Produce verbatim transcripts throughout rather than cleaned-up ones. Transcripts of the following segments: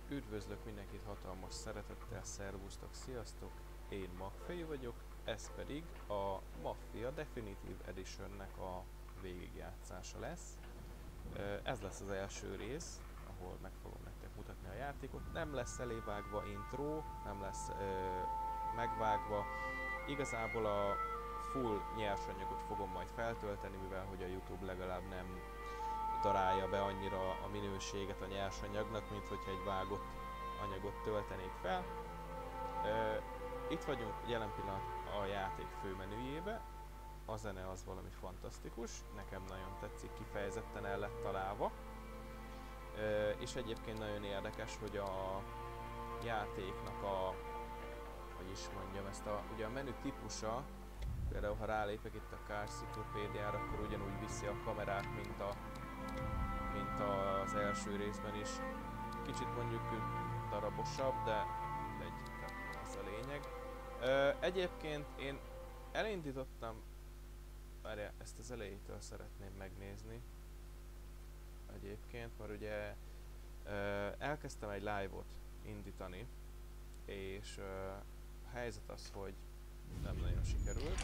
Üdvözlök mindenkit hatalmas szeretettel, szervusztok, sziasztok! Én Magfej vagyok, ez pedig a Mafia Definitive Editionnek a végigjátszása lesz. Ez lesz az első rész, ahol meg fogom nektek mutatni a játékot. Nem lesz elévágva intro, nem lesz ö, megvágva. Igazából a full nyersanyagot fogom majd feltölteni, mivel hogy a YouTube legalább nem darálja be annyira a minőséget a nyersanyagnak, mint hogyha egy vágott anyagot töltenék fel. Uh, itt vagyunk jelen pillanat a játék főmenüjébe. A zene az valami fantasztikus, nekem nagyon tetszik, kifejezetten el lett találva. Uh, és egyébként nagyon érdekes, hogy a játéknak a, hogy is mondjam, ezt a, ugye a menü típusa, például ha rálépek itt a Car Cyclopedia-ra, akkor ugyanúgy viszi a kamerát, mint a mint az első részben is. Kicsit mondjuk darabosabb, de egy, ez a lényeg. Ö, egyébként én elindítottam, várjál, ezt az elejétől szeretném megnézni. Egyébként, mert ugye ö, elkezdtem egy live-ot indítani, és ö, a helyzet az, hogy nem nagyon sikerült.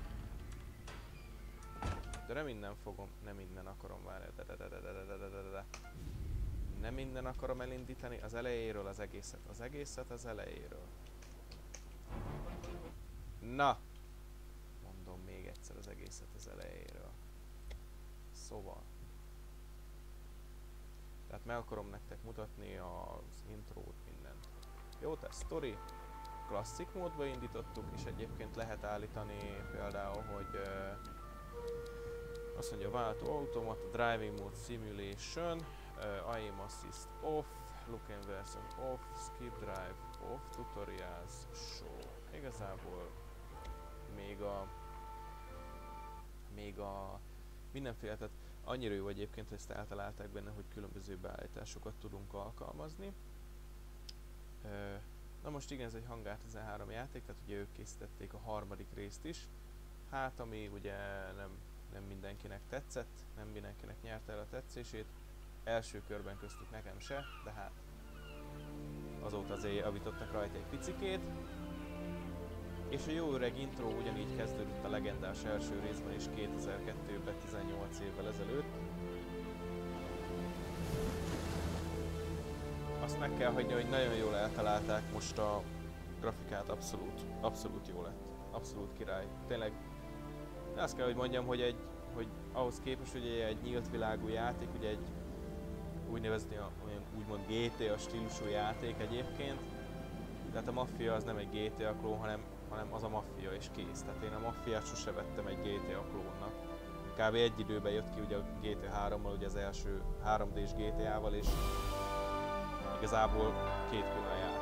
De nem innen fogom, nem innen akarom várni, de, de, de, de, de, de, de, de, de. Nem innen akarom elindítani, az elejéről az egészet, az egészet az elejéről. Na! Mondom még egyszer az egészet az elejéről. Szóval. Tehát meg akarom nektek mutatni az intrót, mindent. Jó, tehát story. Klasszik módba indítottuk, és egyébként lehet állítani például, hogy uh, azt mondja, váltó automata, driving mode simulation, uh, aim assist off, look and version off, skip drive off, tutorials show. Igazából még a még a mindenféle, tehát annyira jó egyébként, hogy ezt eltalálták benne, hogy különböző beállításokat tudunk alkalmazni. Uh, na most igen, ez egy Hangar tizenhárom játék, tehát ugye ők készítették a harmadik részt is. Hát ami ugye nem nem mindenkinek tetszett, nem mindenkinek nyerte el a tetszését. Első körben köztük nekem se, de hát azóta azért javítottak rajta egy picikét. És a jó öreg intro ugyanígy kezdődött a legendás első részben is kétezer-kettőben, tizennyolc évvel ezelőtt. Azt meg kell hagyni, hogy nagyon jól eltalálták most a grafikát, abszolút, abszolút jó lett. Abszolút király. Tényleg azt kell, hogy mondjam, hogy, egy, hogy ahhoz képest, hogy egy nyílt világú játék, ugye egy úgynevezni a, olyan úgymond gé té á stílusú játék egyébként. Tehát a Mafia az nem egy gé té á klón, hanem, hanem az a Mafia is kész. Tehát én a Mafiát sose vettem egy gé té á klónnak. Kb. Egy időben jött ki ugye a gé té hárommal, ugye az első három dés gé té á-val, és igazából két külön játék.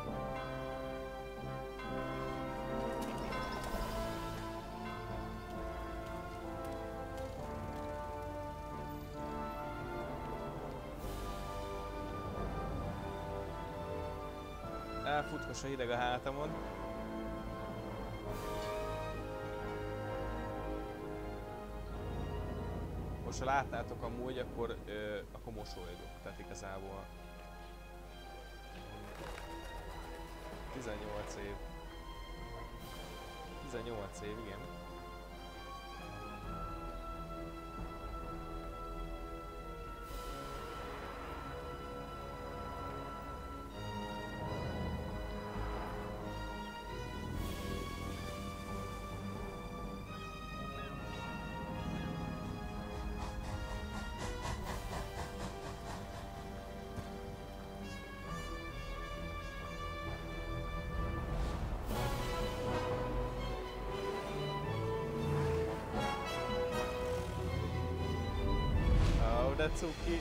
Elfutkos a hideg a hátamon. Most ha látnátok amúgy, akkor, ö, akkor mosolygok. Tehát igazából tizennyolc év. tizennyolc év, igen. De cuki.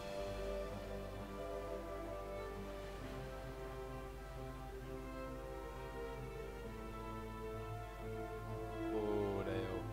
Ó, de jó.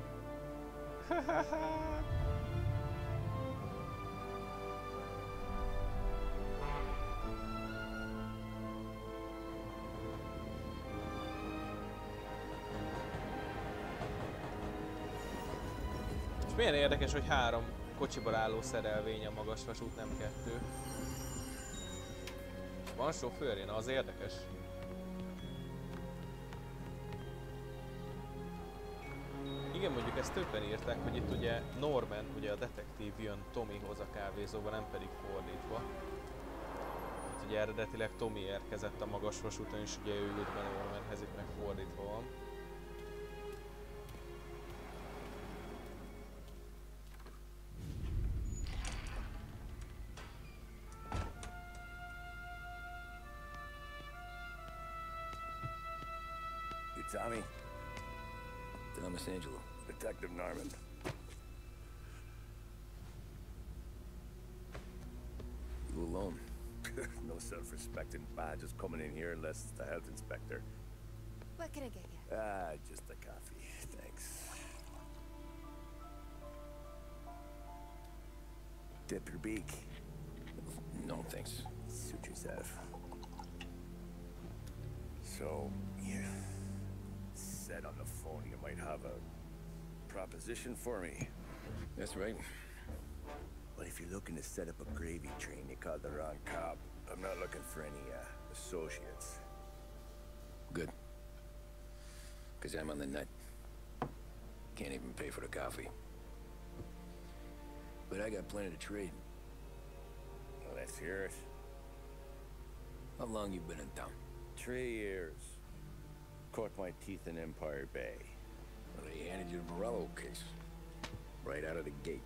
És milyen érdekes, hogy három kocsiból álló szerelvény a magas vasút, nem kettő. Van sofőr, na az érdekes. Igen, mondjuk ezt többen írták, hogy itt ugye Norman, ugye a detektív jön Tommyhoz a kávézóba, nem pedig fordítva. Hát ugye eredetileg Tommy érkezett a magas vasúton, és ugye ő ült be Normanhez, itt meg fordítva van. Tommy? Thomas Angelo. Detective Norman. You alone? No self-respecting badges coming in here unless it's the health inspector. What can I get you? Ah, just a coffee. Thanks. Dip your beak. No, thanks. Suit yourself. So, yeah. Said on the phone you might have a proposition for me. That's right. But if you're looking to set up a gravy train, you called the wrong cop. I'm not looking for any uh, associates. Good. Because I'm on the nut. Can't even pay for the coffee. But I got plenty to trade. Well, let's hear it. How long you been in town? Three years. Caught my teeth in Empire Bay. Well, they handed you the Morello case. Right out of the gate.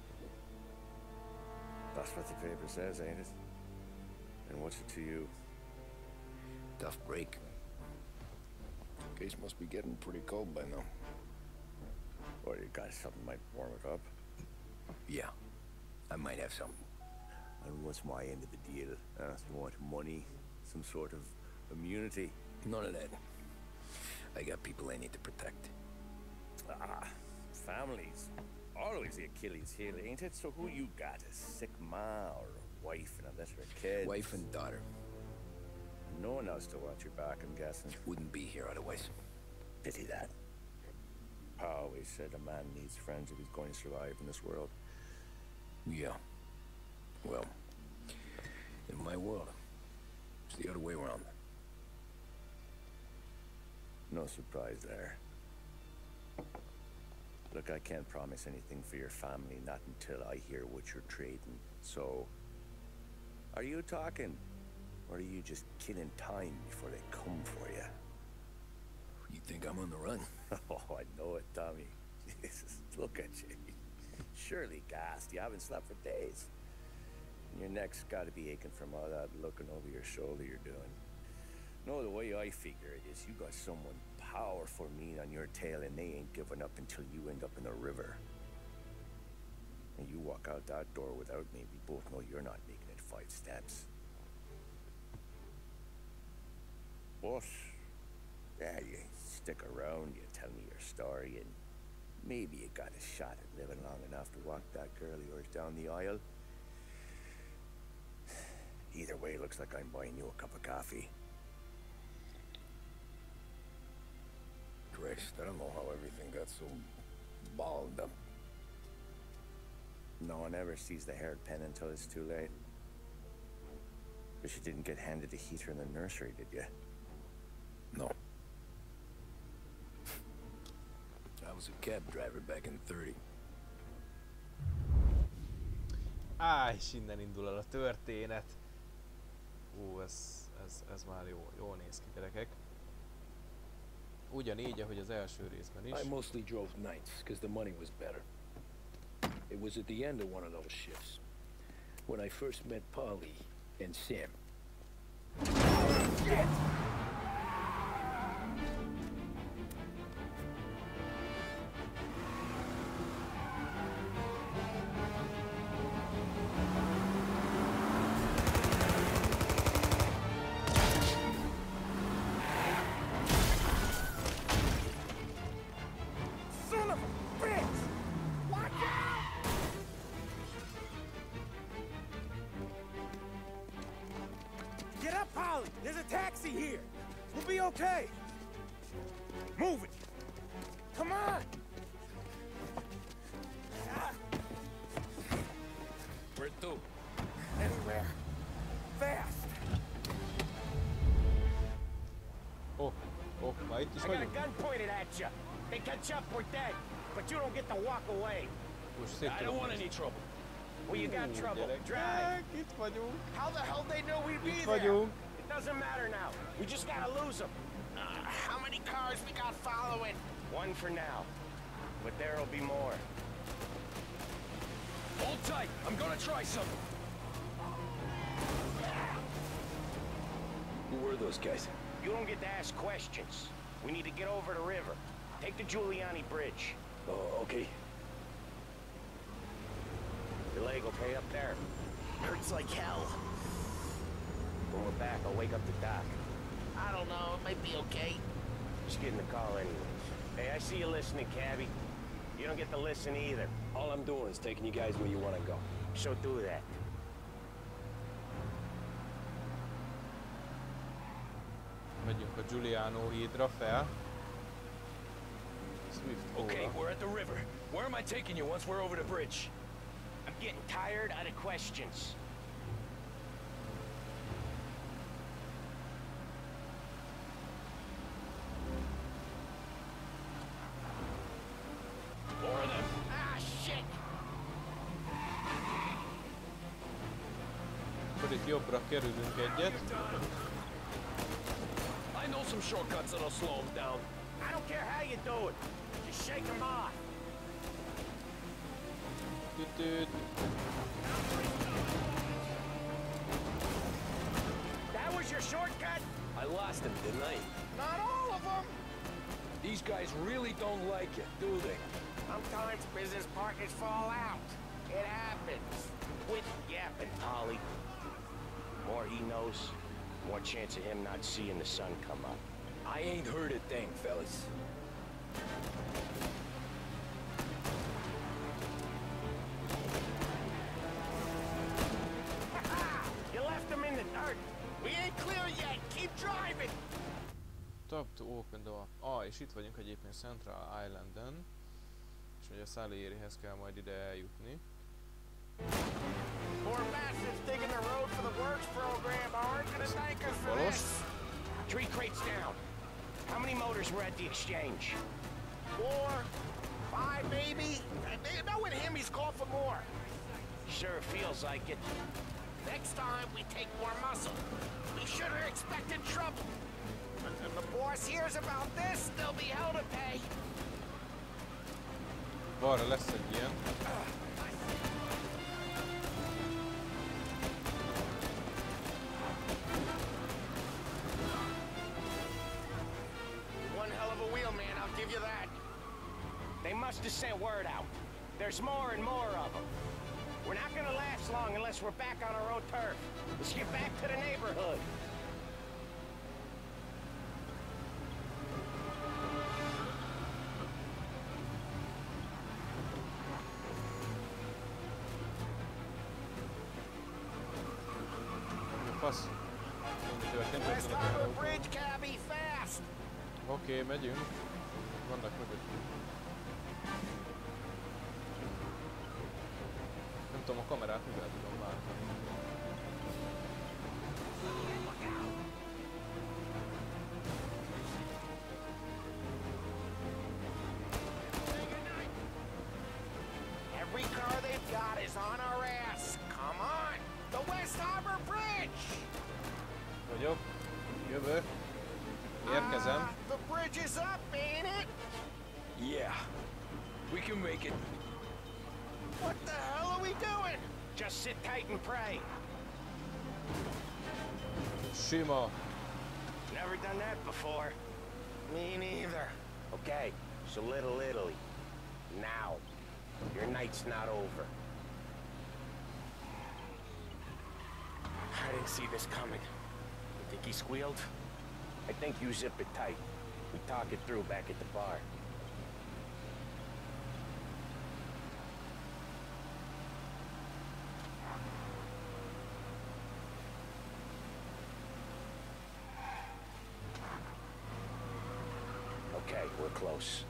That's what the paper says, ain't it? And what's it to you? Tough break. Case must be getting pretty cold by now. Or you got something might warm it up? Yeah, I might have something. And what's my end of the deal? Uh, you want money? Some sort of immunity? None of that. I got people I need to protect. Ah, families. Always the Achilles heel, ain't it? So who you got? A sick ma or a wife and a litter of kids? Wife and daughter. No one else to watch your back, I'm guessing. Wouldn't be here otherwise. Pity that. Pa always said a man needs friends if he's going to survive in this world. Yeah. Well, in my world, it's the other way around. No surprise there. Look, I can't promise anything for your family, not until I hear what you're trading. So, are you talking? Or are you just killing time before they come for you? You think I'm on the run? Oh, I know it, Tommy. Jesus, look at you. Surely gassed. You haven't slept for days. And your neck's got to be aching from all that looking over your shoulder you're doing. No, the way I figure it is you got someone powerful mean on your tail and they ain't giving up until you end up in the river. And you walk out that door without me, we both know you're not making it five steps. But, yeah, you stick around, you tell me your story, and maybe you got a shot at living long enough to walk that girl of yours down the aisle. Either way, looks like I'm buying you a cup of coffee. Christ, I don't know how everything got so balled up. No one ever sees the haired pen until it's too late. But you didn't get handed a heater in the nursery, did you? No. I was a cab driver back in thirty. Á, és innen indul el a történet. Ú, ez, ez, ez már jó, jól néz ki, gyerekek. Ugyanígy, ahogy az első részben is. I mostly drove nights, because the money was better. It was at the end of one of those shifts, when I first met Polly and Sam. Shit! There's a taxi here. We'll be okay. Move it. Come on. Where to? Anywhere. Fast. Már itt is I got a vagyunk? gun pointed at you. They catch up, we're dead. But you don't get to walk away. Most szét I don't tudom want nézni. any trouble. Well, you got Ú, trouble. Drive. gyerekek, itt vagyunk. How the hell they know we'd be Itt there? vagyunk. It doesn't matter now. We just gotta lose them. Uh, how many cars we got following? One for now. But there'll be more. Hold tight. I'm gonna try something. Who were those guys? You don't get to ask questions. We need to get over the river. Take the Giuliani Bridge. Oh, okay. Your leg okay up there? Hurts like hell. When we're back, I'll wake up the doc. I don't know, it might be okay. Just get in the call anyways. Hey, I see you listening, cabbie. You don't get to listen either. All I'm doing is taking you guys where you want to go. So do that. Megyünk a Giuliano hídra fel. Swift Okay, óra. we're at the river. Where am I taking you once we're over the bridge? I'm getting tired out of questions. Four of them. Ah, shit! Akkor itt jobbra kerülünk egyet. I know some shortcuts that'll slow them down. I don't care how you do it. Just shake them off. Tütüt. That was your shortcut? I lost him, didn't I? Not all of them. These guys really don't like it, do they? Sometimes business partners fall out. It happens. Quit yapping, Polly. More he knows, more chance of him not seeing the sun come up. I ain't heard a thing, fellas. You left him in the dirt. We ain't clear yet. Keep driving. Tap to open door. Ah, és itt vagyunk egyébként Central Islanden. És ugye a Salierihez kell majd ide eljutni. Poor bastards digging the road for the works program aren't gonna thank us for Wallace? this. Three crates down. How many motors were at the exchange? Four, five maybe. Knowing him, he's called for more. Sure feels like it. Next time we take more muscle. We should have expected trouble. But if the boss hears about this, there'll be hell to pay. Balra lesz egy ilyen. One hell of a wheel, man, I'll give you that. They must have sent word out. There's more and more of them. We're not gonna last long unless we're back on our own turf. Let's get back to the neighborhood. Fasz. Mi történt? West Ott Harbor vannak Bridge, cabby, fast! Oké, okay, megyünk. Vannak mögöttünk. Nem tudom, a kamerát mivel tudom váltani. Every car they've got is on our ass. Come on! The West Harbor Bridge! Vagyok. Jövök. Érkezem. Ah, the bridge is up, ain't it? Yeah. We can make it. What the hell are we doing? Just sit tight and pray. Sima. Never done that before. Me neither. Okay, so Little Italy. Now. Your night's not over. I didn't see this coming. You think he squealed? I think you zip it tight. We talk it through back at the bar. Okay, we're close.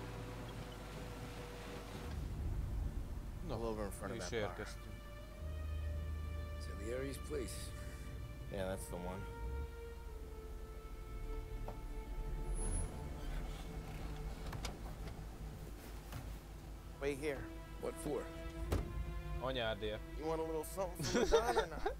Na, All over in front mi of is that bar. érkeztünk. Salieri's place. Yeah, that's the one. Wait here. What for? Anyádért. You want a little something from the Don or not?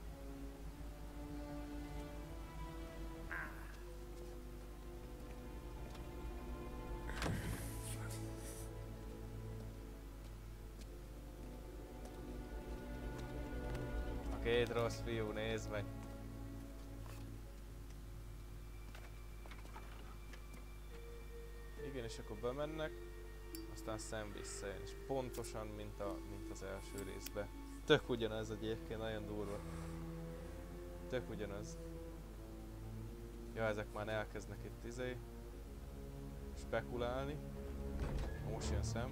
A két rossz fiú, nézd meg. Igen, és akkor bemennek, aztán Sam visszajön, és pontosan, mint, a, mint az első részben. Tök ugyanez egyébként, nagyon durva. Tök ugyanaz. Ja, ezek már elkezdnek itt izé spekulálni. Most jön Sam.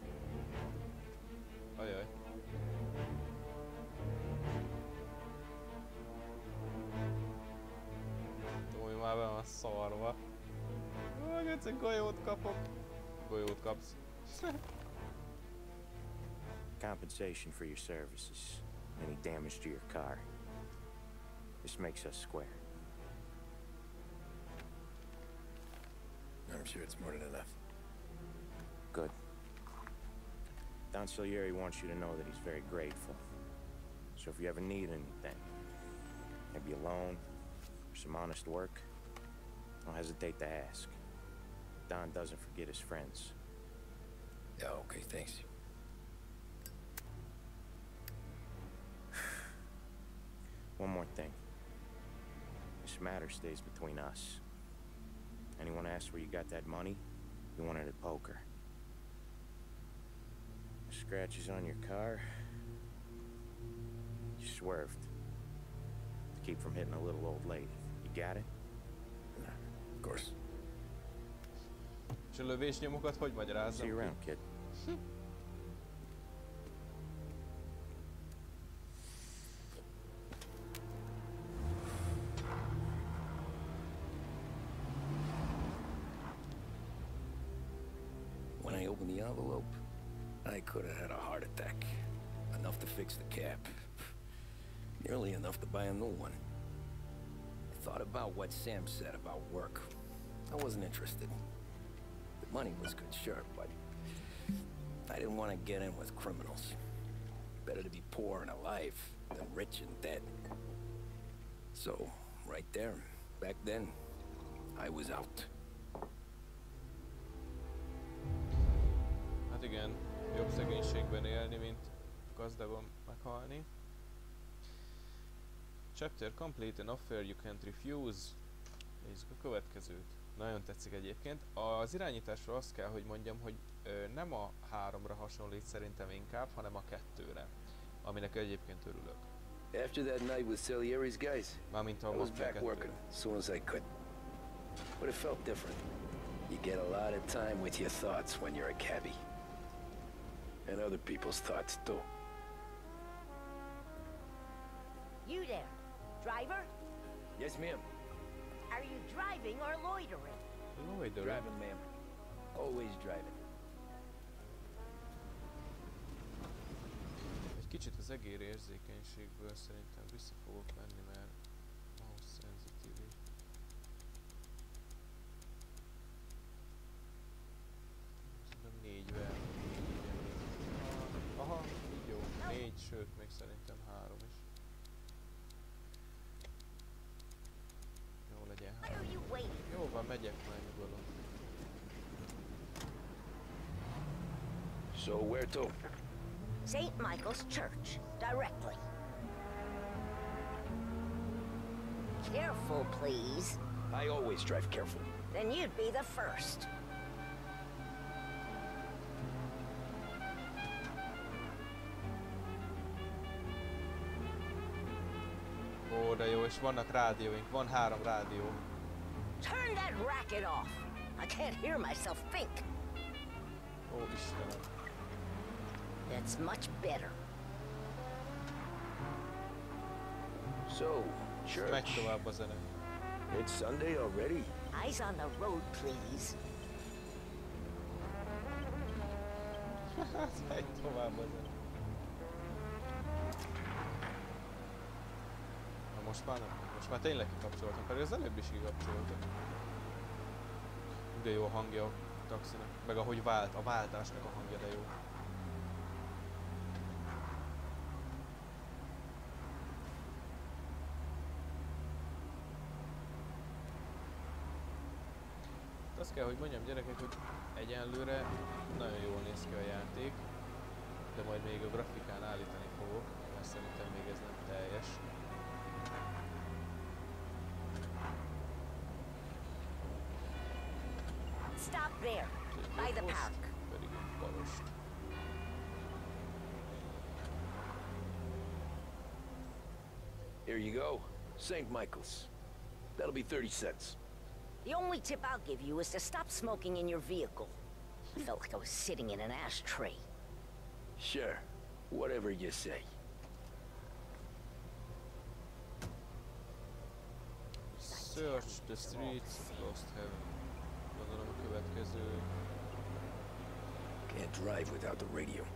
Ajaj. Tómi már be van szarva. Ó, egyszer golyót kapok. Golyót kapsz. Compensation for your services. Any damage to your car. This makes us square. I'm sure it's more than enough. Good. Don Salieri wants you to know that he's very grateful. So if you ever need anything, maybe a loan or some honest work, don't hesitate to ask. Don doesn't forget his friends. Yeah, okay, thanks. One more thing. This matter stays between us. Anyone asks where you got that money, you won it at poker. Scratches on your car, you swerved to keep from hitting a little old lady. You got it? Of course. És a lövésnyomokat hogy magyarázzam? See you around, kid. When I opened the envelope, I could have had a heart attack. Enough to fix the cap. Nearly enough to buy a new one. I thought about what Sam said about work. I wasn't interested. The money was good, sure, but I didn't want to get in with criminals. Better to be poor and alive than rich and dead. So, right there, back then, I was out. Hát igen, jobb szegénységben élni, mint gazdagon meghalni. Chapter complete, an offer you can't refuse. Nézzük a következőt. Nagyon tetszik egyébként. Az irányításról azt kell, hogy mondjam, hogy ö, nem a háromra hasonlít szerintem inkább, hanem a kettőre. Aminek egyébként örülök. After that night with Salieri's guys, Mármint a I was Mafia back kettő. working as soon as I could. But it felt different. You get a lot of time with your thoughts when you're a cabbie. And other people's thoughts too. You there, driver? Yes, ma'am. Are you driving or loitering? Loitering. Driving, ma'am. Always driving. Egy kicsit az egér érzékenységből szerintem vissza fogok menni, mert mouse sensitive. Szerintem négyvel. Aha, így jó. Négy, sőt, még szerintem három is. Jó legyen What are három. you waiting? Jó van, megyek már nyugodon. So where to? Saint Michael's Church, directly. Careful, please. I always drive careful. Then you'd be the first. Ó, de jó, és vannak rádióink, van három rádió. Turn that racket off. I can't hear myself think. Ó, Istenem. That's much better. So, Megy church. tovább a zene. It's Sunday already? Eyes on the road, please. Megy tovább a zene. Na most már nem. Most már tényleg kikapcsoltam, pedig az előbb is kikapcsoltam. De jó hangja taxinak. Meg ahogy vált, a váltásnak a hangja de jó. Azt kell, hogy mondjam gyerekek, hogy egyenlőre nagyon jól néz ki a játék, de majd még a grafikán állítani fogok, mert szerintem még ez nem teljes. Stop there, by the park. Pedig egy balost. Here you go. Saint Michael's. That'll be thirty cents. The only tip I'll give you is to stop smoking in your vehicle. I felt like I was sitting in an ashtray. Sure. Whatever you say. Search the streets of Lost Heaven. Gondolom a következő. Can't drive without the radio.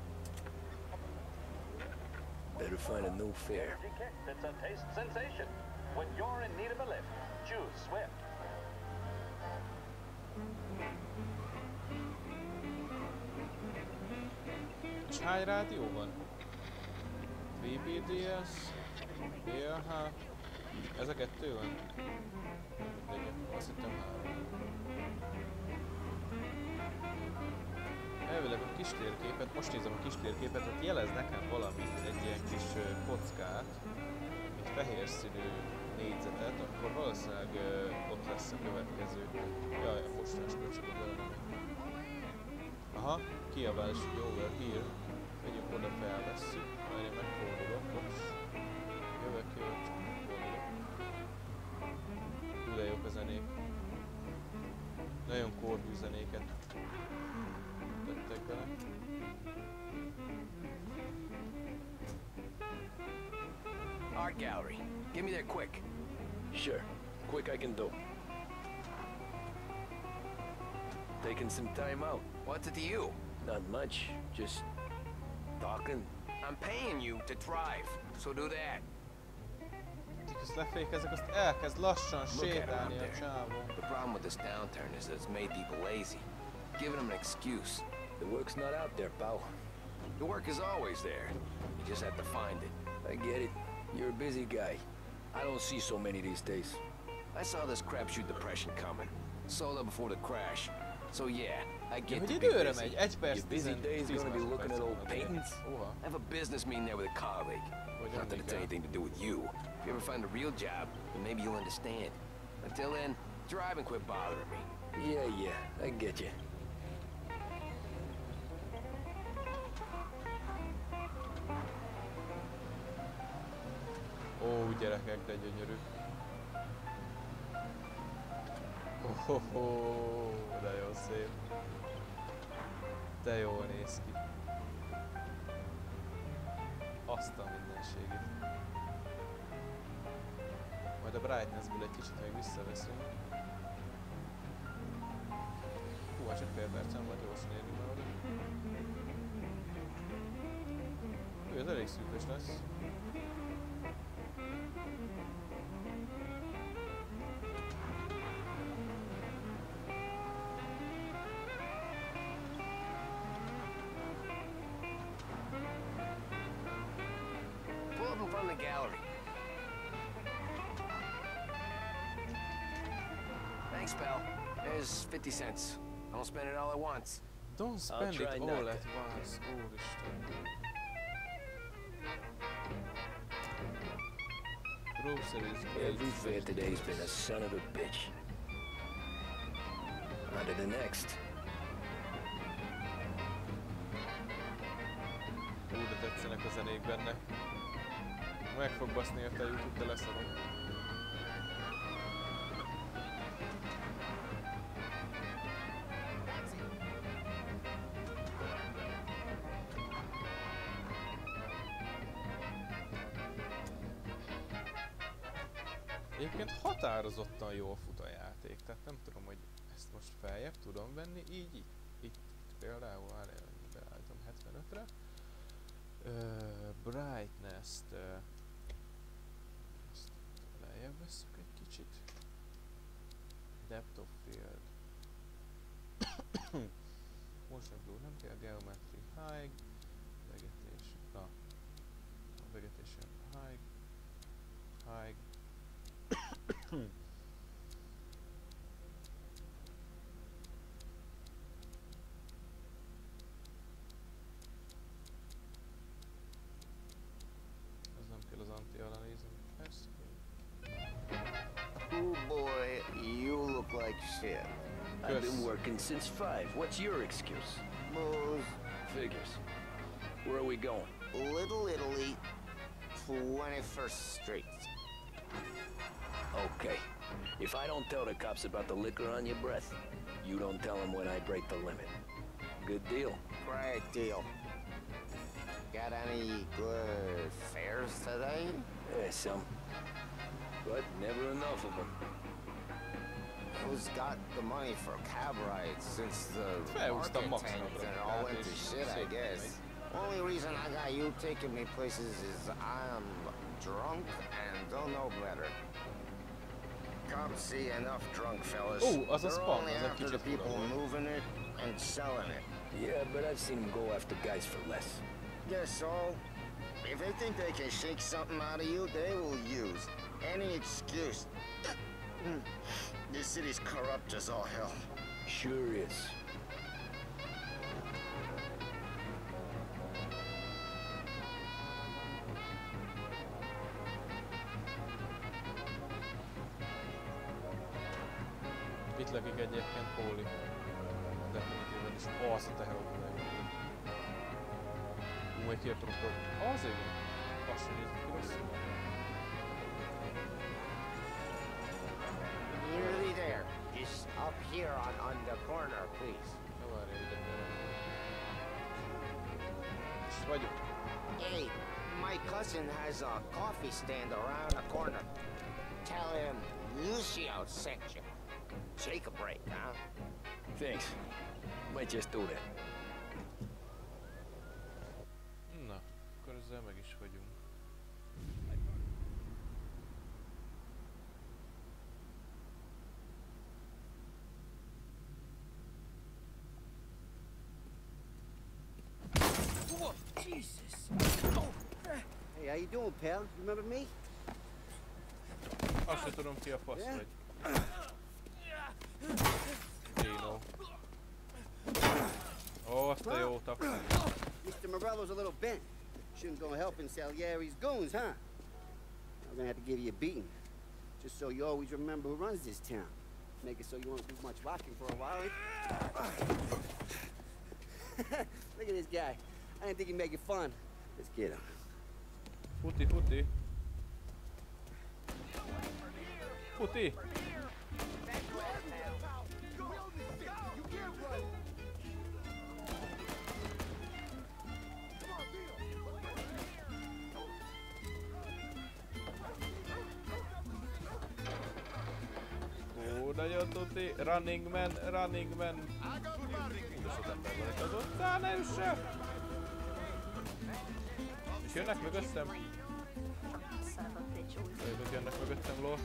Better find a new fare. It's a taste sensation. When you're in need of a lift, choose Swift. És hány rádió van? vé bé dé es, bé el há, ez a kettő van? Mindegy, azt hittem három. Elvileg a kis térképet, most nézem a kis térképet, ott jelez nekem valamit, egy ilyen kis uh, kockát, egy fehér színű négyzetet, akkor valószínűleg uh, ott lesz a következő. Jaj, a mostás kölcsönök velem. Aha, kiabál is, hogy over here. Megyünk oda, felvesszük, majd én megfordulok, bocs. Jövök, jövök, csak megfordulok. Hú, de jók a zenék. Nagyon korhű zenéket tettek bele. Art gallery. Get me there quick. Sure. Quick I can do. Taking some time out. What's it to you? Not much. Just talking. I'm paying you to drive, so do that. Ezt lefékezek, azt elkezd lassan sétálni a csávó. The problem with this downturn is that it's made people lazy. Giving them an excuse. The work's not out there, pal. The work is always there. You just have to find it. I get it. You're a busy guy. I don't see so many these days. I saw this crapshoot depression coming. Sold up before the crash. So yeah, I get Hogy to be időre busy. megy? egy perc, Your busy days gonna be looking at old paintings? Oha. I have a business meeting there with a colleague. Not that it's anything to do with you. If you ever find a real job, then maybe you'll understand. Until then, drive and quit bothering me. Yeah, yeah, I get you. Ó, gyerekek, de gyönyörű. Oh, oh, oh, de jó szép. De jól néz ki. Azt a mindenségét. Majd a brightnessből egy kicsit még visszaveszünk. Hú, hát csak fél percen vagy gyorsan érjük már oda. Hú, ez elég szűkös lesz. Pull up in front of the gallery. Thanks, pal. There's fifty cents. I don't spend it all at once. Don't spend try it not all to. at once. Úristen. Groceries. Every fare today's been a son of a bitch. On to the next. Ú, de tetszenek a zenék benne. Meg fog baszni érte a YouTube, de leszarom. Egyébként határozottan jól fut a játék, tehát nem tudom, hogy ezt most feljebb tudom venni, így itt, itt, itt például beállítom hetvenötre. Uh, brightness-t uh, ezt lejjebb vesszük egy kicsit. Depth of field. Motion blue, nem kell geometry high, vegetation, na, a vegetation high, high. Ez nem kell az anti-analyzem, ez Oh boy, you look like shit. I've been Chris. working since five. What's your excuse? Booze, Figures. Where are we going? Little Italy, twenty-first Street. Okay. If I don't tell the cops about the liquor on your breath, you don't tell them when I break the limit. Good deal. Great deal. Got any good fares today? Yeah, some. But never enough of them. Who's got the money for cab rides since the Felhúztam market maximumra tanked and a it all kát, went to és shit, I szépen guess. megy. Only reason I got you taking me places is I'm drunk and don't know better. Cops see enough drunk fellas. Ó, az a They're spawn, only az egy after the kicsit fura people volt. moving it and selling it. Yeah, but I've seen them go after guys for less. Guess so. If they think they can shake something out of you, they will use any excuse. This city's corrupt as all hell. Sure is. Itt lakik egyébként Póli. Definitíven is az a teherautója. Ú, majd kiadtunk. Az igen. Azt sem nézzük ki rosszul. Nearly there. Just up here on, on the corner, please. Na várjál, ide kell. És vagyok. Hey, my cousin has a coffee stand around the corner. Tell him Lucio sent you. Take a break, huh? Thanks. Might just do that. Na, akkor ezzel meg is vagyunk. Whoa, Jesus. Hey, how you doing, pal? You remember me? Azt se tudom ki a fasz Yeah? vagy. Dino. Ó, azt a jó taxi. Mister Morello's a little bent. Shouldn't go helping Salieri's goons, huh? I'm gonna have to give you a beating. Just so you always remember who runs this town. Make it so you won't do much walking for a while. Look at this guy. I didn't think he'd make it fun. Let's get him. Futi, futi. Futi. Ó, nagyon tuti. Running man, running man. Úgyis ember van itt azon. Á, ne üsse! És jönnek mögöttem? Ők jönnek mögöttem, lol.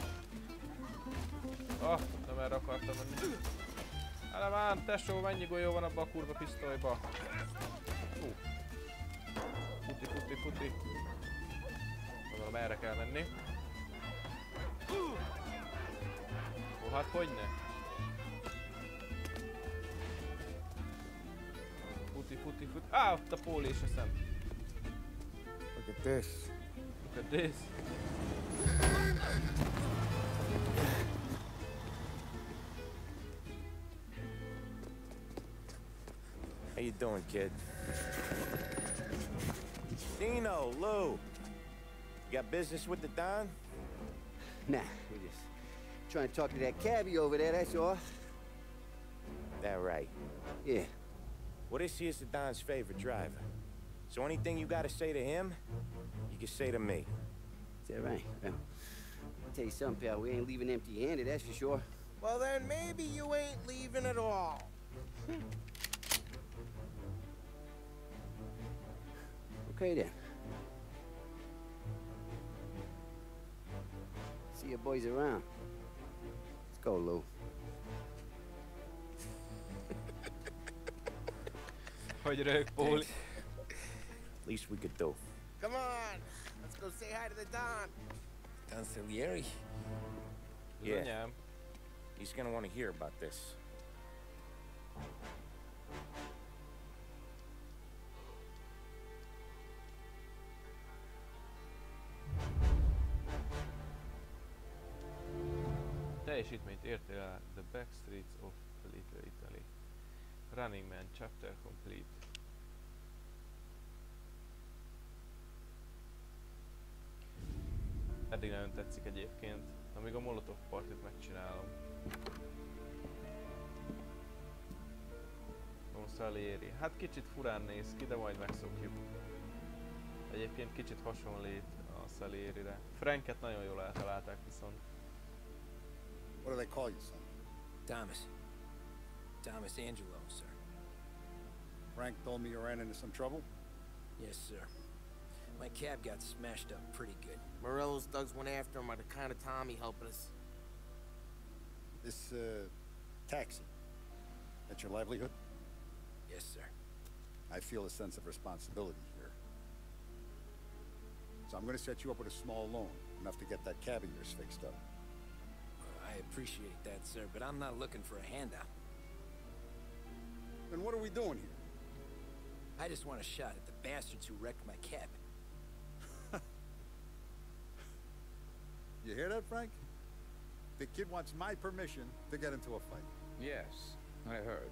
Ah, nem erre akartam menni. Állj már, tesó, mennyi golyó van abban a kurva pisztolyba? Hú. Futi, futi, futi. Gondolom erre kell menni. Ó, hát hogyne? Futi, futi, futi. Á, ott a Póli és a szem. Look at this. Look at this. How you doing, kid? Dino, Lou. You got business with the Don? Nah, we're just trying to talk to that cabbie over there, that's all. That right. Yeah. Well, this here's the Don's favorite driver. So anything you gotta say to him, you can say to me. Is that right? Well, I'll tell you something, pal. We ain't leaving empty-handed, that's for sure. Well, then maybe you ain't leaving at all. Okay, then. See your boys around. Let's go, Lou. Hogy rög, Póli. Least we could do. Come on, let's go say hi to the Don. Don Salieri? Yeah. Anyám. He's gonna want to hear about this. Teljesítményt értél el The Back Streets of Little Italy. Running Man Chapter Complete. Eddig nagyon tetszik egyébként, amíg a Molotov partit megcsinálom. Don Salieri. Hát kicsit furán néz ki, de majd megszokjuk. Egyébként kicsit hasonlít a Salierire. Franket nagyon jól eltalálták viszont. What do they call you, son? Thomas. Thomas Angelo, sir. Frank told me you ran into some trouble? Yes, sir. My cab got smashed up pretty good. Morello's thugs went after him on account of Tommy helping us. This, uh, taxi. That's your livelihood? Yes, sir. I feel a sense of responsibility here. So I'm gonna set you up with a small loan, enough to get that cab of yours fixed up. Uh, I appreciate that, sir, but I'm not looking for a handout. Then what are we doing here? I just want a shot at the bastards who wrecked my cab. You hear that, Frank? The kid wants my permission to get into a fight. Yes, I heard.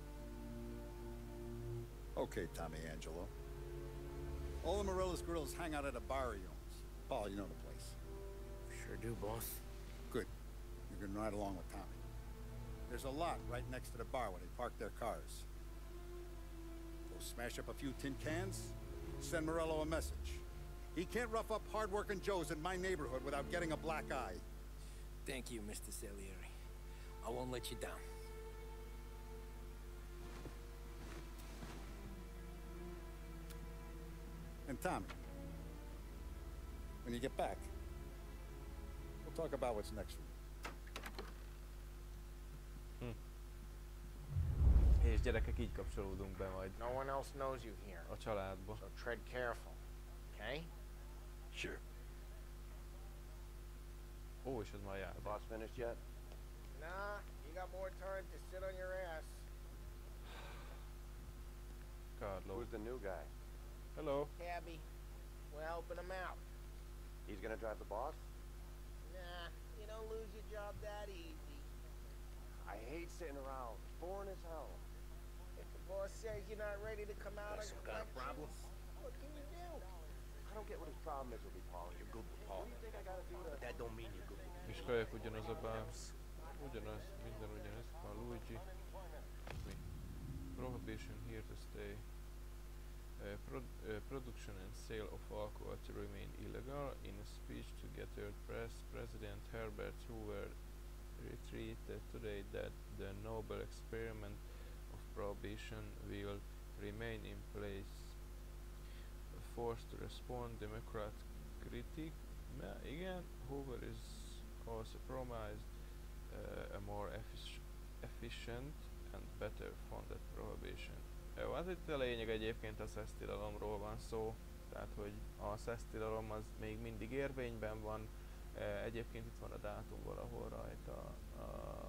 Okay, Tommy Angelo. All the Morello's girls hang out at a bar he owns. Paul, you know the place. Sure do, boss. Good. You can ride along with Tommy. There's a lot right next to the bar where they park their cars. Go smash up a few tin cans, send Morello a message. He can't rough up hard-working Joes in my neighborhood without getting a black eye. Thank you, Mister Salieri. I won't let you down. And Tommy, when you get back, we'll talk about what's next for you. Hm. És gyerekek, így kapcsolódunk be majd No one else knows you here, a családba. so tread careful, okay? Sure. Ó, és ez már jár. Boss finished yet? Nah, you got more time to sit on your ass. Carlo. Who's the new guy? Hello. Cabby, we're helping him out. He's gonna drive the boss? Nah, you don't lose your job that easy. I hate sitting around. Boring as hell. If the boss says you're not ready to come out on Some kind of problem? collections, what can you do? I don't get what his problem is with me, Paul. You're good with Paul. What do you think I gotta do to... That don't mean you're good. És kajak ugyanaz a Bams. Ugyanaz, minden ugyanaz. A Luigi. Mi? Prohibition here to stay. Uh, prod uh, production and sale of alcohol to remain illegal. In a speech to Gathered Press, President Herbert Hoover retreated today that the noble experiment of prohibition will remain in place. Forced to respond, Democrat critic. Ma, igen, Hoover is also promised uh, a more effic efficient and better funded prohibition. Jó, hát itt a lényeg egyébként a szesztilalomról van szó, tehát hogy a szesztilalom az még mindig érvényben van. E, egyébként itt van a dátum valahol rajta. A,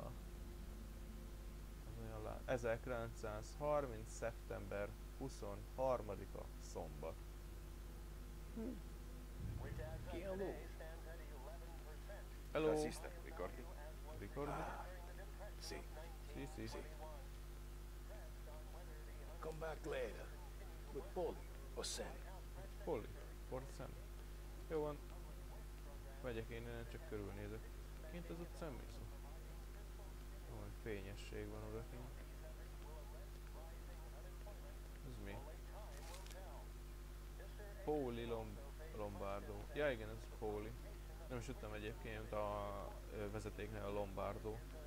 az olyan lá... ezerkilencszázharminc. szeptember huszonharmadika szombat. Hm. Hello. Hello. Assista, ricordi? Ricordi? Ah, sì. Sì, sì. Sì. Come back later. With Polly or Sammy. Polly, or Sammy. Jó van. Megyek én innen, csak körülnézek. Kint az ott semmi szó. Olyan fényesség van odakint. Ez mi? Pauli Lomb Lombardo. Ja igen, ez Pauli. Nem is tudtam egyébként a ö, vezetéknél a Lombardo.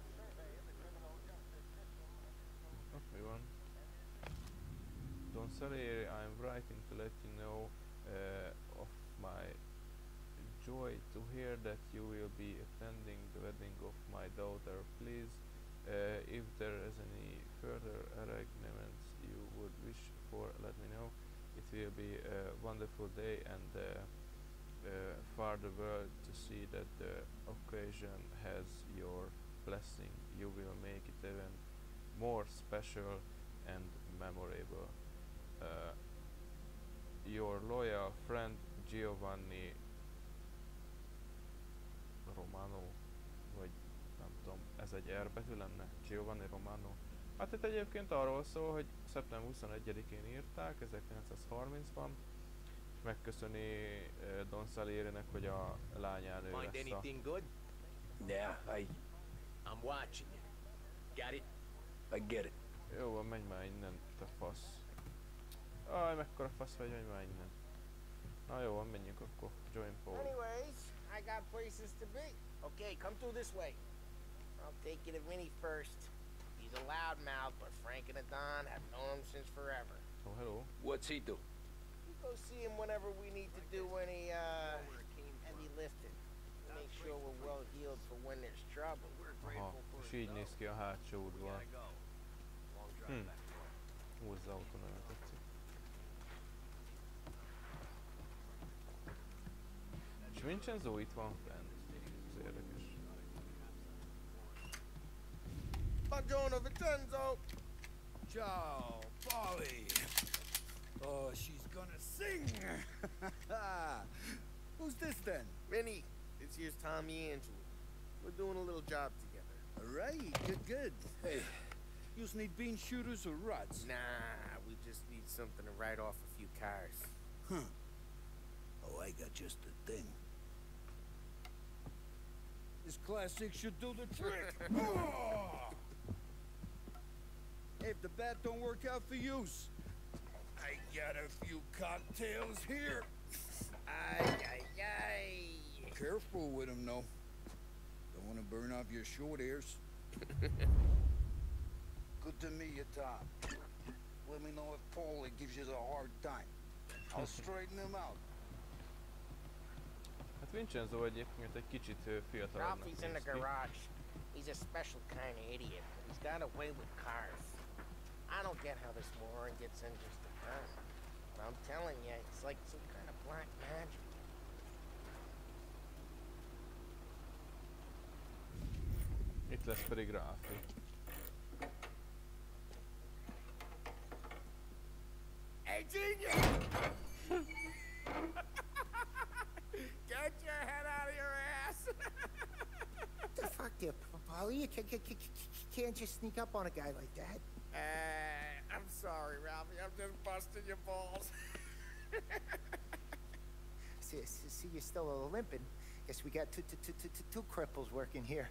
Ott mi van? Don Salieri, I'm writing to let you know uh, of my joy to hear that you will be attending the wedding of my daughter. Please, uh, if there is any further arrangements you would could wish for, let me know. It will be a wonderful day and uh, uh, for the world to see that the occasion has your blessing. You will make it even more special and memorable. Uh, your loyal friend Giovanni Romano, vagy nem tudom, ez egy R betű lenne? Giovanni Romano. Hát itt egyébként arról szól, hogy szeptember huszonegyedikén írták, ezerkilencszázharmincban, és megköszöni uh, Don Salierinek, hogy a lányánő lesz a... Anything good? Yeah, I... I'm watching you. Got it? I get it. Jó van, menj már innen, te fasz. Aj, mekkora fasz vagy, menj már innen. Na jó van, menjünk akkor. Join Paul. Anyways, I got places to be. Okay, come through this way. I'll take you to Vinny first. He's a loudmouth, but Frank and Adon have known him since forever. Oh, hello. What's he do? We go see him whenever we need to do any, uh, heavy lifting. Make sure we're well healed for when there's trouble. Aha, és így néz ki a hátsó udvar. Hm. Hú, ez az autó nagyon tetszik. És Vincenzo itt van fent. Ez érdekes. Buongiorno, Vincenzo! Ciao, Polly. Oh, she's gonna sing. Who's this then? Vinny, this here's Tommy Angelo. We're doing a little job together. All right, good, good. Hey, you need bean shooters or rods? Nah, we just need something to write off a few cars. Huh. Oh, I got just the thing. This classic should do the trick. Oh! Hey, if the bat don't work out for use, I got a few cocktails here. Ay, ay, ay. Careful with them, though. Don't want to burn off your short ears. Good to meet you, Tom. Let me know if Paulie gives you a hard time. I'll straighten him out. Hát Vincenzo egyébként egy kicsit ö, fiatalabbnak Ralphie's in néz the ki. garage. He's a special kind of idiot. He's got a way with cars. I don't get how this moron gets in just a time. But I'm telling you, it's like some kind of black magic. Itt lesz pedig Ralphie. Hey, genius! Get your head out of your ass! What the fuck there, Polly? You can't, can't, can't just sneak up on a guy like that. Uh, I'm sorry, Ralphie. I'm just busting your balls. See, see, you're still limping. Guess we got two, two, two, two, two, two cripples working here.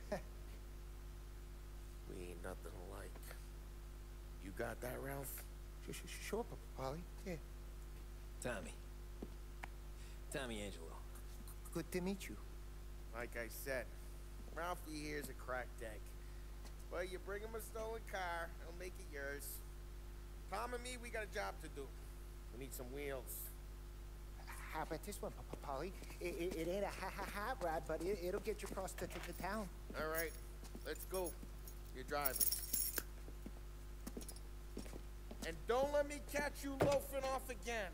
We ain't nothing alike. You got that, Ralph? Sure, sure, sure, Polly. Yeah. Tommy. Tommy Angelo. Good to meet you. Like I said, Ralphie here's a cracked egg. Well, you bring him a stolen car, he'll make it yours. Tom and me, we got a job to do. We need some wheels. How about this one, Polly? It, it, it ain't a ha ha hot rod, but it, it'll get you across to, to, to town. All right, let's go. You're driving. And don't let me catch you loafing off again.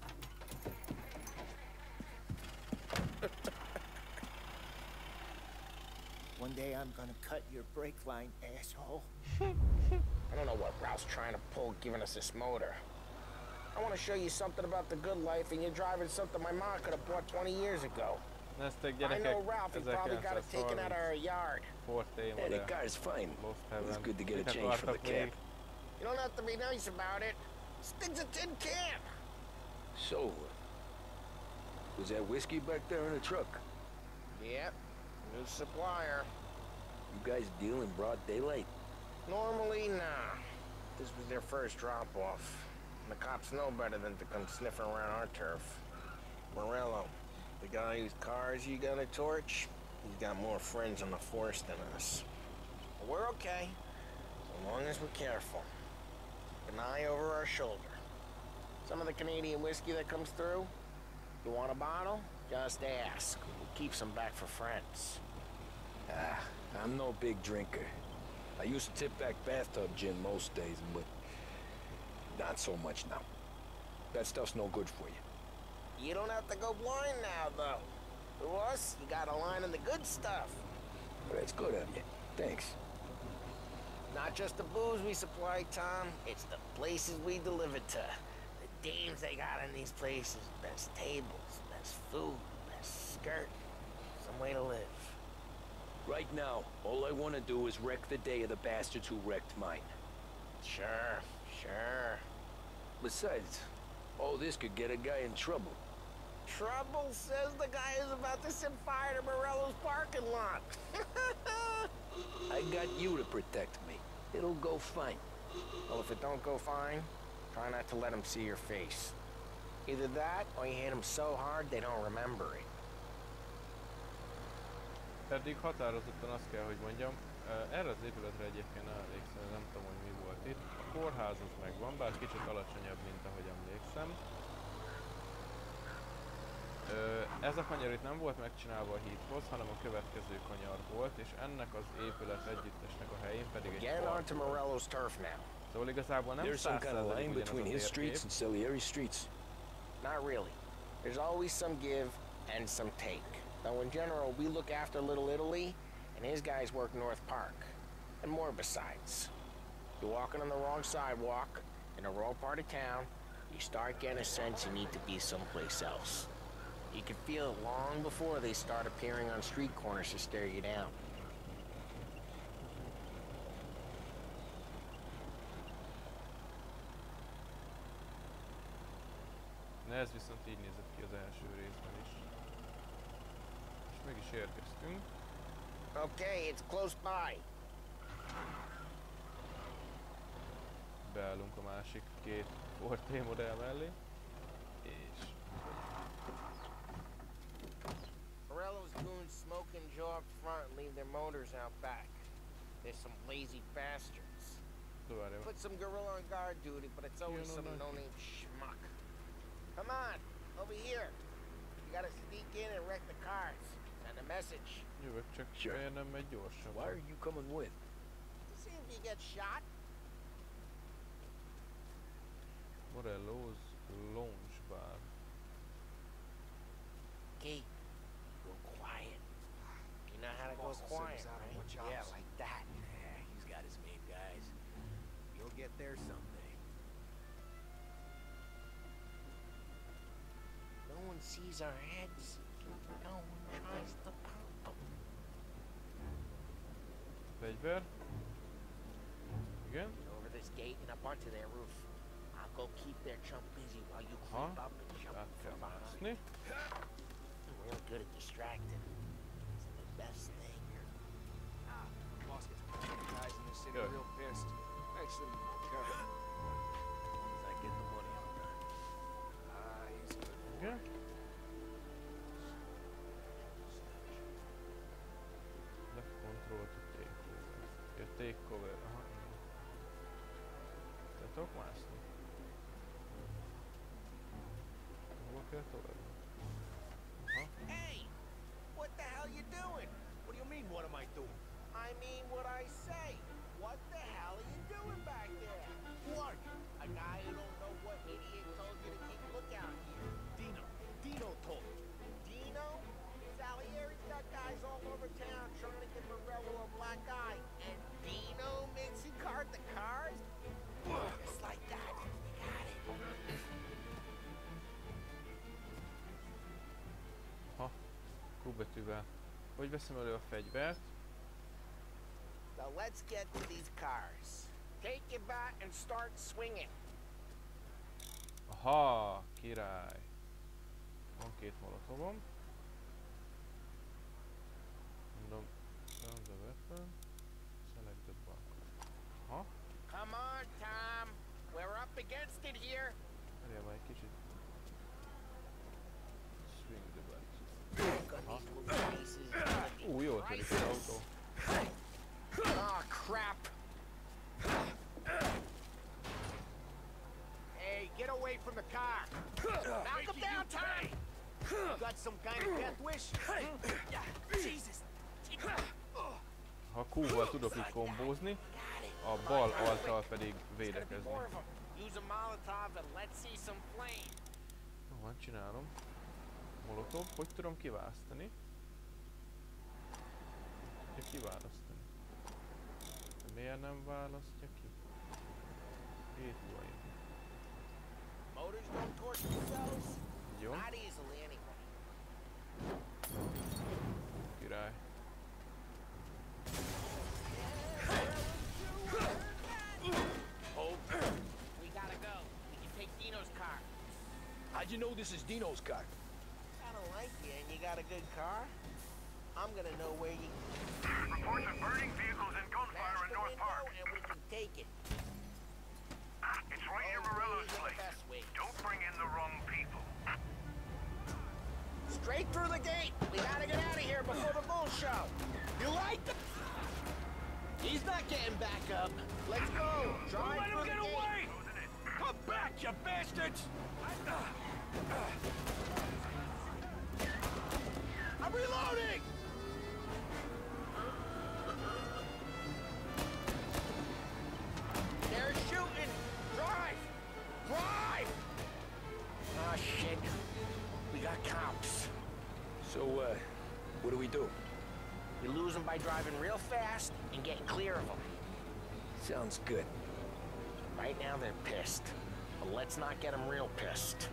One day I'm gonna cut your brake line, asshole. I don't know what Ralph's trying to pull giving us this motor. I want to show you something about the good life, and you're driving something my mom could have bought twenty years ago. Neztek I gyerekek, know Ralph, he probably got it taken out of our yard. Forte Hey, the car's fine. Most It's good to get a Mit change from the akartak még? cab. You don't have to be nice about it. This thing's a tin can. So, was that whiskey back there in the truck? Yep, new supplier. You guys deal in broad daylight? Normally, nah. This was their first drop-off. The cops know better than to come sniffing around our turf. Morello, the guy whose cars you gonna torch, he's got more friends on the force than us. But we're okay, so long as we're careful. Keep an eye over our shoulder. Some of the Canadian whiskey that comes through, you want a bottle? Just ask. We'll keep some back for friends. Ah, I'm no big drinker. I used to tip back bathtub gin most days, but Not so much now. That stuff's no good for you. You don't have to go blind now, though. To us, you got a line on the good stuff. Well, that's good of you. Thanks. Not just the booze we supply, Tom. It's the places we deliver to. The dames they got in these places. Best tables, best food, best skirt. Some way to live. Right now, all I want to do is wreck the day of the bastards who wrecked mine. Sure, sure. Besides, all this could get a guy in trouble. Trouble says the guy is about to set fire to Morello's parking lot. I got you to protect me. It'll go fine. Well, if it don't go fine, try not to let them see your face. Either that, or you hit them so hard they don't remember it. Pedig határozottan azt kell, hogy mondjam, erre az épületre egyébként emlékszem, nem tudom, hogy mi volt itt. A kórház az megvan, bár kicsit alacsonyabb, mint ahogy emlékszem. Ez a kanyar itt nem volt megcsinálva a hídhoz, hanem a következő kanyar volt, és ennek az épület együttesnek a helyén pedig egy park volt. Szóval igazából nem száz százalék ugyanaz a térkép. Not really. There's always some give and some take. Though in general, we look after Little Italy, and his guys work North Park. And more besides. You're walking on the wrong sidewalk, in the wrong part of town, you start getting a sense you need to be someplace else. You can feel it long before they start appearing on street corners to stare you down. Na ez viszont így nézett ki az első részben is. És meg is érkeztünk. Okay, it's close by. Beállunk a másik két Ford T-modell mellé. És... Morello's goons smoke and jaw up front and leave their motors out back. They're some lazy bastards. Put some gorilla on guard duty, but it's always some no-name schmuck. Come on, over here. You gotta sneak in and wreck the cars. Send a message. Jövök, csak sure. Nem megy gyorsan. Why are you coming with? To see if you get shot. Morello's Lounge Bar. Key, go quiet. You know how to go quiet, right? Yeah, like that. Yeah, he's got his main guys. You'll get there someday. No one sees our heads. No one tries to pop them. Fegyver. Igen. Over this gate and up onto their roof. I'll go keep their chump busy while you creep up and jump from behind. I'm real good at distracting. It's the best thing. Ah, boss gets guys in the city real pissed. Actually, careful. As I get the money on time. Ah, he's good. Yeah. Left control to take over. Ja, take cover. Aha. Te tudok mászni? Hova kell tovább? Aha. Hey! What the hell you doing? What do you mean, what am I doing? I mean what I say. What the hell are you doing back there? What? A guy who don't know what idiot told you to keep lookout here. Dino. Dino told me. Dino? Salieri's got guys all over town trying to give Morello a black eye. And Dino makes you cart the cars? Just like that. Got it. Ha, Q betűvel. Hogy veszem elő a fegyvert? So let's get to these cars. Take your bat and start swinging. Aha, király. Van két molotovom. Mondom, found the weapon. Select the bunker. Aha. Come on, Tom. We're up against it here. Várjál már egy kicsit. Swing the bat. Aha. Ú, jó törik az autó. Oh, crap. Hey, get away from the car. Knock him down, Tom. You got some kind of death wish? Jesus. Ha Q-val tudok így kombózni, a bal alttal pedig védekezni. Use a Molotov and let's see some flame. Jó, van, csinálom. Molotov, hogy tudom kiválasztani? Hogy kiválasztani? De miért nem választja ki? Gateway. Motors don't torch themselves? Jó. Not easily anyway. Király. Oh, we gotta go. We can take Dino's car. How'd you know this is Dino's car? I don't like you and you got a good car. I'm gonna know where you... Reports of burning vehicles and gunfire in North Park. And we can take it. It's right near Morello's place. Don't bring in the wrong people. Straight through the gate. We gotta get out of here before the bull show. You like the... He's not getting back up. Let's go. Drive Let him through get the away! gate. Come back, you bastards! I'm reloading! They're shooting! Drive! Drive! Ah, shit. We got cops. So, uh, what do we do? We lose them by driving real fast and getting clear of them. Sounds good. Right now they're pissed. But let's not get them real pissed.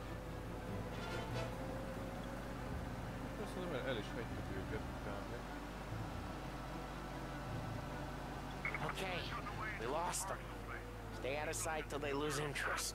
Szerintem el is hagyjuk őket kb. Okay, we lost them. Stay out of sight till they lose interest.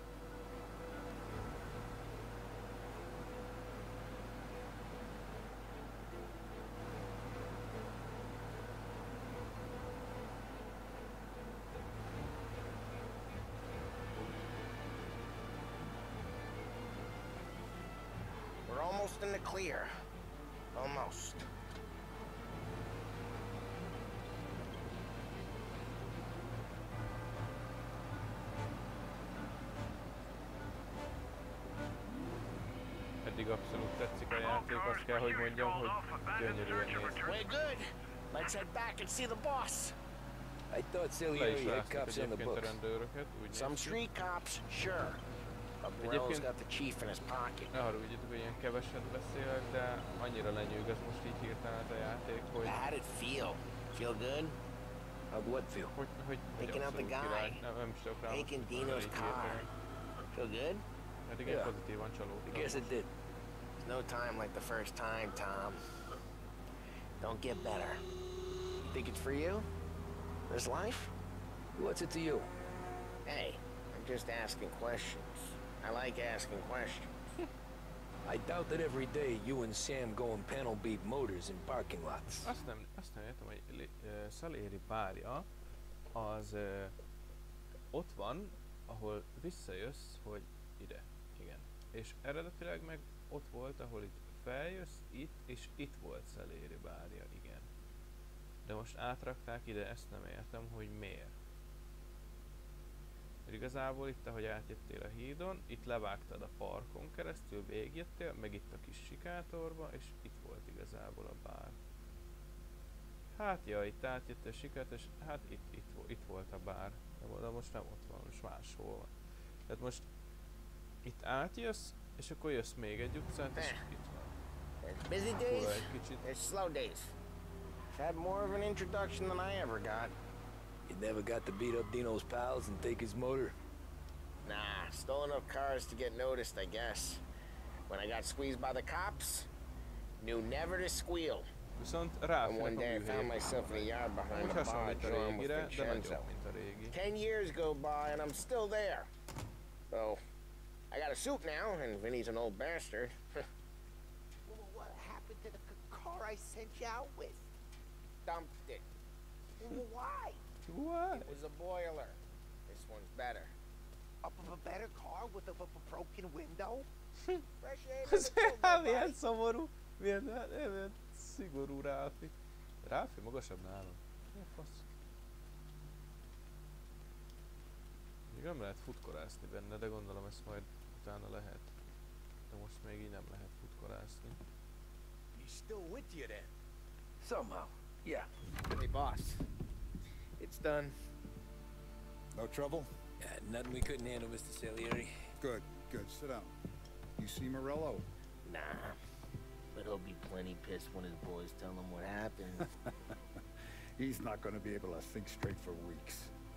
We're almost in the clear. Almost. Eddig abszolút tetszik a játék, azt kell, hogy mondjam, hogy gyönyörűen néz. We're good. Let's head back and see the boss. I thought Le is Salieri had ráztak cops on the egyébként a books. rendőröket, úgy néz Some ki. street cops, sure. But Morello's got the chief in his pocket. Ne haragudjatok, hogy ilyen keveset beszélek, de annyira lenyűgöz most így hirtelen ez a játék, hogy... How did it feel? Feel good? How'd what feel? Hogy, hogy, hogy Picking up the abszolút guy. király. Nem, nem is tudok rá Taking most Dino's mondani így car. hirtelen. Feel good? Eddig én Yeah. pozitívan I csalódtam. guess it did. There's no time like the first time, Tom. Don't get better. You think it's for you? This life? What's it to you? Hey, I'm just asking questions. I like asking questions. I doubt that every day you and Sam go and panel beat motors in parking lots. Azt nem, azt nem értem, hogy uh, Salieri bárja az uh, ott van, ahol visszajössz, hogy ide. Igen. És eredetileg meg ott volt, ahol itt feljössz, itt, és itt volt Salieri bárja, igen. De most átrakták ide, ezt nem értem, hogy miért. Mert igazából itt, ahogy átjöttél a hídon, itt levágtad a parkon keresztül, végigjöttél, meg itt a kis sikátorba, és itt volt igazából a bár. Hát ja, itt átjöttél a sikát, és hát itt, itt, itt volt a bár. De, de most nem ott van, most máshol van. Tehát most itt átjössz, és akkor jössz még egy utcát, és itt van. There's busy Hol days, egy kicsit. there's slow days. I've had more of an introduction than I ever got. You never got to beat up Dino's pals and take his motor? Nah, stole enough cars to get noticed, I guess. When I got squeezed by the cops, knew never to squeal. Viszont And ráférnek one a day I found műhelyek. myself in a yard behind Úgy a bar hasonlít a drawn with régire, de Vincenzo. nagyobb, mint a régi. Ten years go by and I'm still there. So, I got a suit now, and Vinny's an old bastard. Well, what happened to the c- car I sent you out with? Dumped it. Well, why? What? It was a boiler. This one's better. A, a better car with a, a, a broken window? Fresh air Ez never killed nobody. milyen szomorú, milyen, milyen szigorú Ráfi. Ráfi magasabb nálam. Mi a fasz? Még nem lehet futkorászni benne, de gondolom ezt majd utána lehet. De most még így nem lehet futkorászni. He's still with you then? Somehow, yeah. Hey, boss. It's done. No trouble? Uh, nothing we couldn't handle, Mister Salieri. Good, good. Sit down. You see Morello? Nah. But he'll be plenty pissed when his boys tell him what happened. He's not going to be able to think straight for weeks.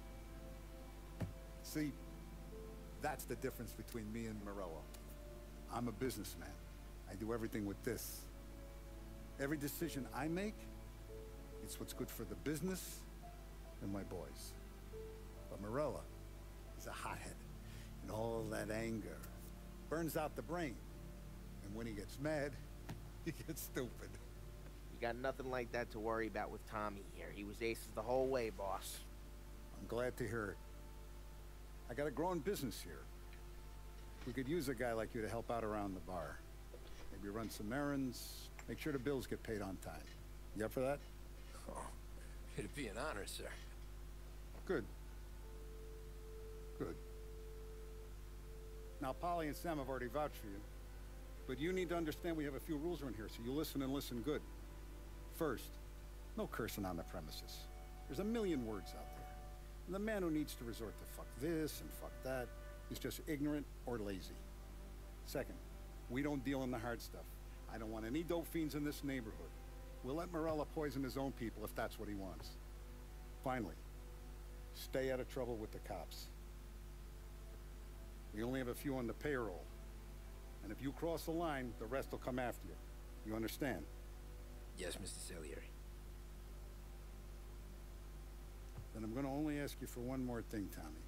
See, that's the difference between me and Morello. I'm a businessman. I do everything with this. Every decision I make, it's what's good for the business and my boys. But Morello, he's a hothead. And all that anger burns out the brain. And when he gets mad, he gets stupid. You got nothing like that to worry about with Tommy here. He was aces the whole way, boss. I'm glad to hear it. I got a growing business here. We could use a guy like you to help out around the bar. Maybe run some errands, make sure the bills get paid on time. You up for that? Oh, it'd be an honor, sir. Good. Good. Now, Polly and Sam have already vouched for you. But you need to understand we have a few rules around here, so you listen and listen good. First, no cursing on the premises. There's a million words out there. And the man who needs to resort to fuck this and fuck that is just ignorant or lazy. Second, we don't deal in the hard stuff. I don't want any dope fiends in this neighborhood. We'll let Morello poison his own people if that's what he wants. Finally, stay out of trouble with the cops. We only have a few on the payroll. And if you cross the line, the rest will come after you. You understand? Yes, Mister Salieri. Then I'm going to only ask you for one more thing, Tommy.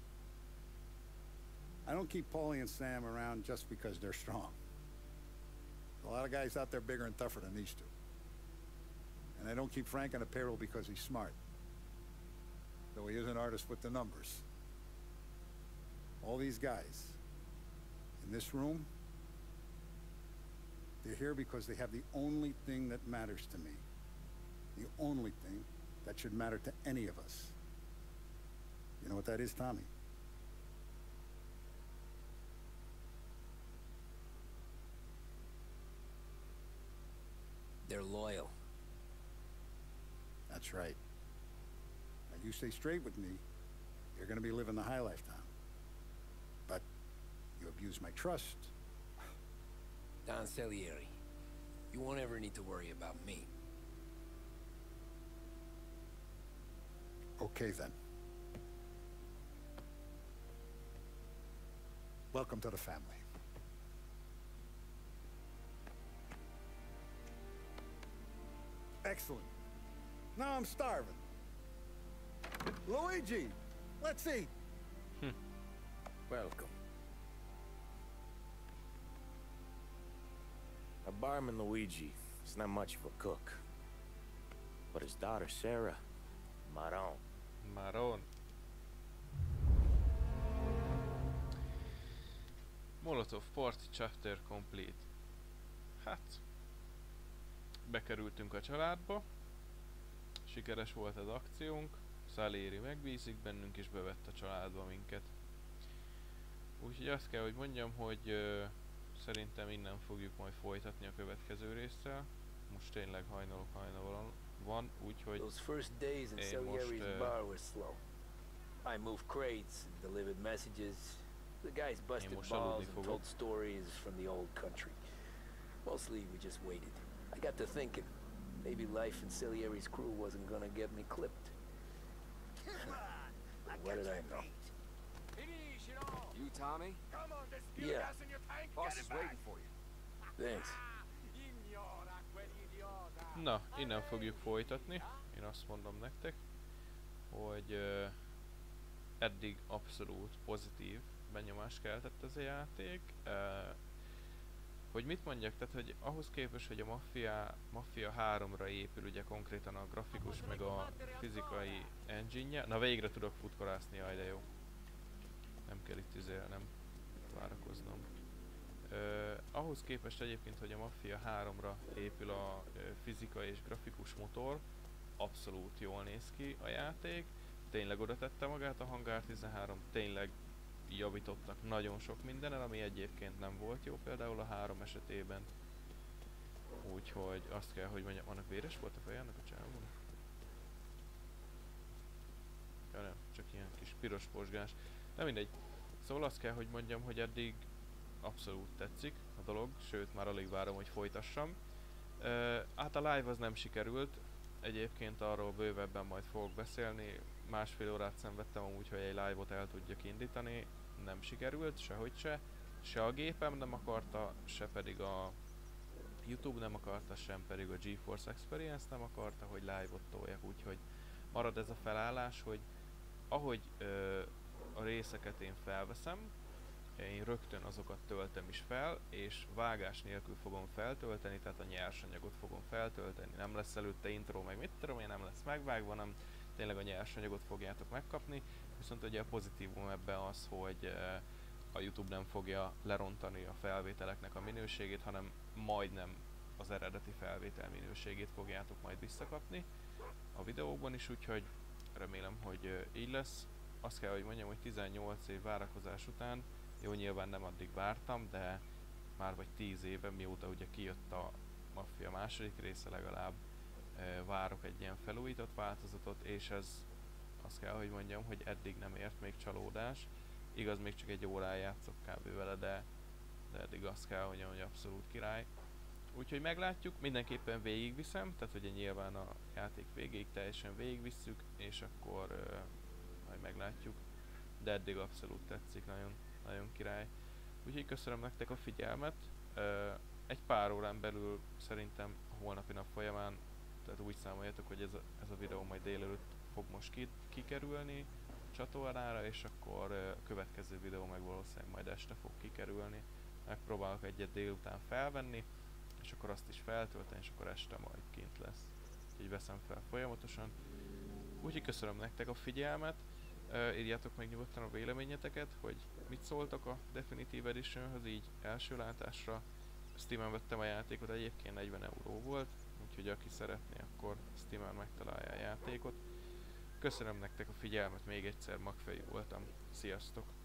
I don't keep Paulie and Sam around just because they're strong. There's a lot of guys out there bigger and tougher than these two. And I don't keep Frank on the payroll because he's smart. Though he is an artist with the numbers. All these guys in this room, they're here because they have the only thing that matters to me. The only thing that should matter to any of us. You know what that is, Tommy? They're loyal. That's right. Now you stay straight with me, you're gonna be living the high life, Tom. But you abuse my trust. Don Salieri, you won't ever need to worry about me. Okay, then. Welcome to the family. Excellent. Now I'm starving. Luigi, let's eat. Welcome. A barman Luigi is not much of a cook. But his daughter Sarah, Maron. Maron. Molotov Party Chapter Complete. Hát, bekerültünk a családba, sikeres volt az akciónk, Salieri megbízik bennünk és bevett a családba minket. Úgyhogy azt kell, hogy mondjam, hogy ö, szerintem innen fogjuk majd folytatni a következő résszel. Most tényleg hajnalok hajnal van, úgyhogy Those first days in én most Salieri's ö, bar were slow. I moved crates and delivered messages. The guys busted most balls aludni and fogok. told stories from the old country. Mostly we just waited. I got to thinking, maybe life in Salieri's crew wasn't gonna get me clipped. But what did I know? You, Tommy? Yeah. Boss is waiting for you. Thanks. Na, innen fogjuk folytatni. Én azt mondom nektek, hogy uh, eddig abszolút pozitív benyomást keltett ez a játék. Uh, hogy mit mondjak, tehát hogy ahhoz képest, hogy a Mafia, Mafia háromra épül ugye konkrétan a grafikus meg a fizikai engine-je. Na végre tudok futkorászni, jaj de jó. Nem kell itt nem várakoznom. Uh, ahhoz képest egyébként, hogy a Mafia háromra épül a uh, fizikai és grafikus motor, abszolút jól néz ki a játék. Tényleg oda tette magát a Hangar tizenhárom, tényleg javítottak nagyon sok mindenen, ami egyébként nem volt jó például a három esetében. Úgyhogy azt kell, hogy mondjam, annak véres volt a fejának a csávónak? Ja nem, csak ilyen kis piros posgás. De mindegy. Szóval azt kell, hogy mondjam, hogy eddig abszolút tetszik a dolog, sőt már alig várom, hogy folytassam. Uh, hát a live az nem sikerült, egyébként arról bővebben majd fogok beszélni. Másfél órát szenvedtem amúgy, hogy egy live-ot el tudjak indítani, nem sikerült, sehogy se. Se a gépem nem akarta, se pedig a YouTube nem akarta, sem pedig a GeForce Experience nem akarta, hogy live-ot toljak, úgyhogy marad ez a felállás, hogy ahogy ö, a részeket én felveszem, én rögtön azokat töltem is fel, és vágás nélkül fogom feltölteni, tehát a nyersanyagot fogom feltölteni, nem lesz előtte intro, meg mit tudom én, nem lesz megvágva, nem tényleg a nyersanyagot fogjátok megkapni, viszont ugye a pozitívum ebben az, hogy ö, a YouTube nem fogja lerontani a felvételeknek a minőségét, hanem majdnem az eredeti felvétel minőségét fogjátok majd visszakapni a videókban is, úgyhogy remélem, hogy így lesz. Azt kell, hogy mondjam, hogy tizennyolc év várakozás után, jó, nyilván nem addig vártam, de már vagy tíz éve, mióta ugye kijött a Mafia második része, legalább várok egy ilyen felújított változatot, és ez azt kell, hogy mondjam, hogy eddig nem ért még csalódás. Igaz, még csak egy órán játszok kb. Vele, de, de eddig azt kell, hogy, hogy abszolút király. Úgyhogy meglátjuk, mindenképpen végigviszem, tehát ugye nyilván a játék végéig teljesen végigvisszük, és akkor uh, majd meglátjuk. De eddig abszolút tetszik, nagyon, nagyon király. Úgyhogy köszönöm nektek a figyelmet. Uh, egy pár órán belül szerintem a holnapi nap folyamán, tehát úgy számoljatok, hogy ez a, ez a videó majd délelőtt fog most ki, kikerülni csatornára, és akkor a következő videó meg valószínűleg majd este fog kikerülni. Megpróbálok egyet délután felvenni, és akkor azt is feltölteni, és akkor este majd kint lesz. Úgyhogy veszem fel folyamatosan. Úgyhogy köszönöm nektek a figyelmet. Uh, írjátok meg nyugodtan a véleményeteket, hogy mit szóltok a Definitive Editionhöz így első látásra. Steamen vettem a játékot, egyébként negyven euró volt, úgyhogy aki szeretné, akkor Steamen megtalálja a játékot. Köszönöm nektek a figyelmet, még egyszer Magfej voltam. Sziasztok!